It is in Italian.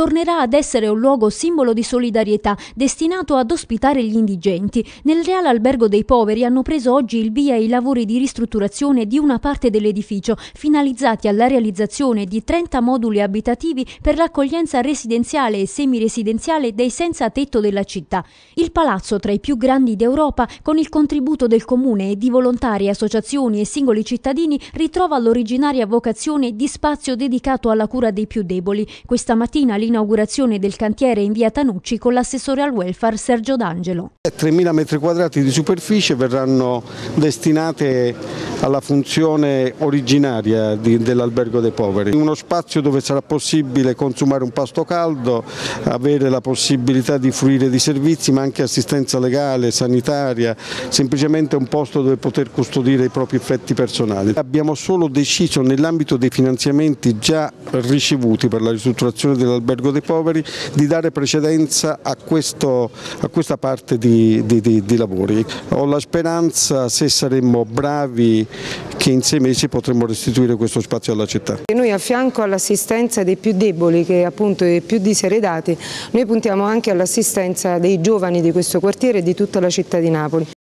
tornerà ad essere un luogo simbolo di solidarietà destinato ad ospitare gli indigenti. Nel Reale Albergo dei Poveri hanno preso oggi il via i lavori di ristrutturazione di una parte dell'edificio, finalizzati alla realizzazione di 30 moduli abitativi per l'accoglienza residenziale e semiresidenziale dei senza tetto della città. Il palazzo, tra i più grandi d'Europa, con il contributo del comune e di volontari, associazioni e singoli cittadini, ritrova l'originaria vocazione di spazio dedicato alla cura dei più deboli. Questa mattina l'inaugurazione del cantiere in via Tanucci con l'assessore al welfare Sergio D'Angelo. 3.000 metri quadrati di superficie verranno destinate alla funzione originaria dell'Albergo dei Poveri. Uno spazio dove sarà possibile consumare un pasto caldo, avere la possibilità di fruire di servizi ma anche assistenza legale, sanitaria, semplicemente un posto dove poter custodire i propri effetti personali. Abbiamo solo deciso nell'ambito dei finanziamenti già ricevuti per la ristrutturazione dell'Albergo dei Poveri di dare precedenza a questa parte di lavori. Ho la speranza, se saremmo bravi, che in 6 mesi potremmo restituire questo spazio alla città. Noi, a fianco all'assistenza dei più deboli, che appunto dei più diseredati, noi puntiamo anche all'assistenza dei giovani di questo quartiere e di tutta la città di Napoli.